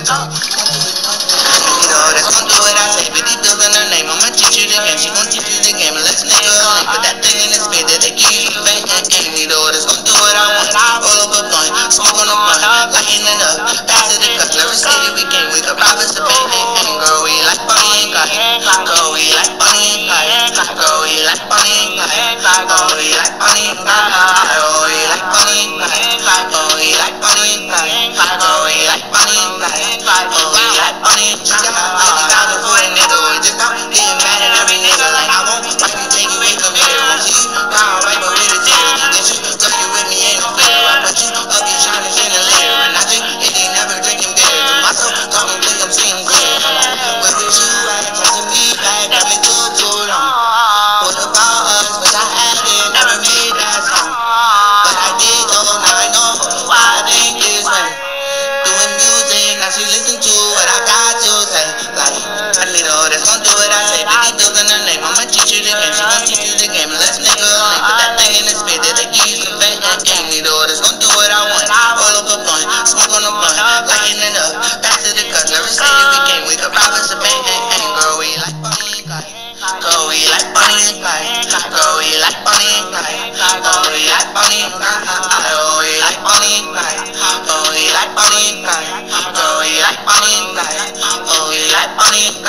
talk. You know that's gon' do what I say. 50 bills in her name. I'ma teach you the game. She gon' teach you the game. And let's nigga link. Put that thing in the spit that they give you the bank. You know that's gon' do what I want. Roll up a blunt, smoke on a blunt, lighten it up. Pass it to cups. Never say that we can't. We could rob us a bank. Girl, we like Bonnie and Clyde. Girl, we like Bonnie and Clyde. Girl, we like Bonnie and Clyde. Girl, we like Bonnie and Clyde. Girl, we like Bonnie and Clyde. Girl, we like Bonnie and Clyde. Girl, we like Bonnie and Clyde. Girl, we like Bonnie and Clyde. I just got the for a nigga. We just stop getting mad at every nigga. Like I won't watch me take you away from here. Won't see you round right but with a tear. Get you, girl, you with me ain't no fear. I put you up, you trying to chandelier. And I drink it, they never drinking beer. To myself, talking click, I'm seeing clear. Where was you at? Trying to be back, that been too long. What about us? Wish I had it, never made that song. But I did though, now I know why I think this way. Doing music, now she listen to what I got to say. Like, I need all that's gon' do what I say. 50 bills in her name, I'ma teach you the game. She gon' teach you the game, and let's nigga link. Put that thing in the spit that they give you some fake game. Need all that's gon' do what I want. Roll up a blunt, smoke on a blunt, lighten it up. Pass it to cups, never say that we can't. We could rob us a bank. Girl, we like Bonnie and Clyde. Girl, we like Bonnie and Clyde. Girl, we like Bonnie and Clyde. Girl, we like Bonnie and Clyde. Girl, we like Bonnie and Clyde. Girl, we like Bonnie and Clyde. Girl, we like Bonnie and Clyde. Girl, we like Bonnie and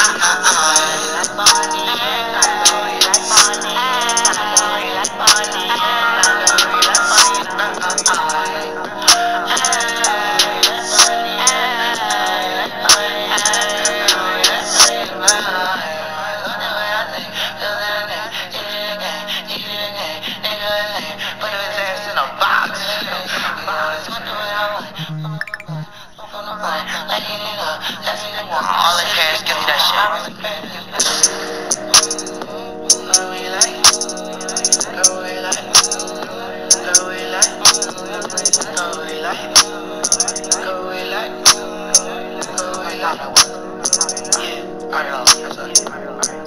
all the cash, give me that shit. Girl, we like, girl, we like, girl, we like, girl, we like, girl, we like, girl, we like. Yeah, alright,